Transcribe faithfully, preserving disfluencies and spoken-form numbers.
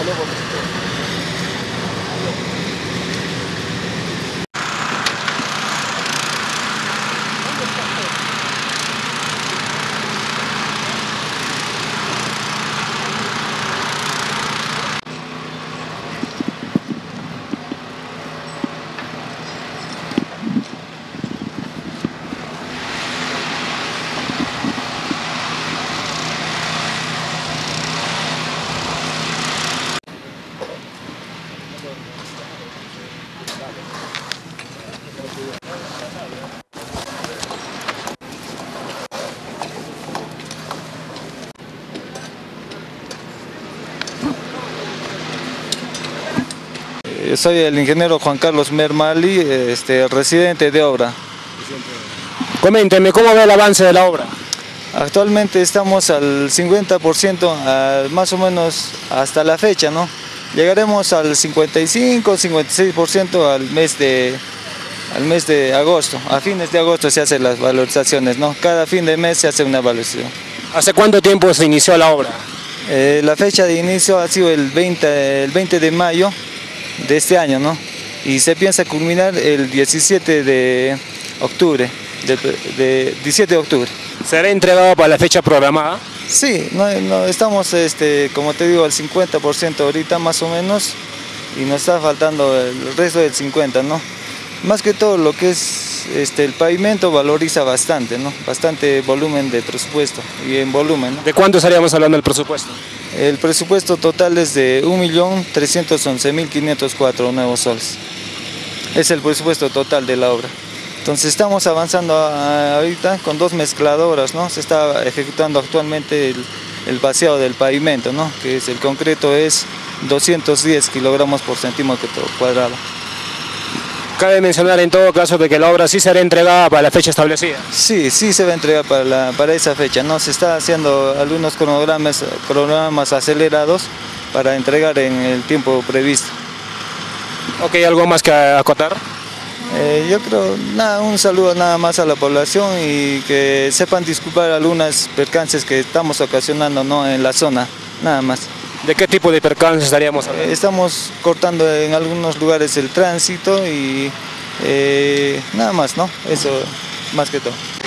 Soy el ingeniero Juan Carlos Mermali, este, residente de obra. Coménteme, ¿cómo ve el avance de la obra? Actualmente estamos al cincuenta por ciento, a, más o menos hasta la fecha, ¿no? Llegaremos al cincuenta y cinco, cincuenta y seis por ciento al mes de, al mes de agosto. A fines de agosto se hacen las valorizaciones, ¿no? Cada fin de mes se hace una valorización. ¿Hace cuánto tiempo se inició la obra? Eh, la fecha de inicio ha sido el veinte, el veinte de mayo de este año, ¿no? Y se piensa culminar el diecisiete de octubre, de, de diecisiete de octubre. ¿Será entregado para la fecha programada? Sí, no, no, estamos, este, como te digo, al cincuenta por ciento ahorita más o menos, y nos está faltando el resto del cincuenta por ciento, ¿no? Más que todo lo que es este, el pavimento valoriza bastante, ¿no? Bastante volumen de presupuesto y en volumen, ¿no? ¿De cuánto estaríamos hablando del presupuesto? El presupuesto total es de un millón trescientos once mil quinientos cuatro nuevos soles. Es el presupuesto total de la obra. Entonces estamos avanzando a, ahorita con dos mezcladoras, ¿no? Se está ejecutando actualmente el, el vaciado del pavimento, ¿no? Que es el concreto es doscientos diez kilogramos por centímetro cuadrado. Cabe mencionar en todo caso de que la obra sí será entregada para la fecha establecida. Sí, sí se va a entregar para, la, para esa fecha, ¿no? Se está haciendo algunos cronogramas, cronogramas acelerados para entregar en el tiempo previsto. Ok, ¿algo más que acotar? Eh, yo creo, nada, un saludo nada más a la población y que sepan disculpar algunas percances que estamos ocasionando, ¿no? En la zona, nada más. ¿De qué tipo de percances estaríamos hablando? Eh, estamos cortando en algunos lugares el tránsito y eh, nada más, ¿no? Eso más que todo.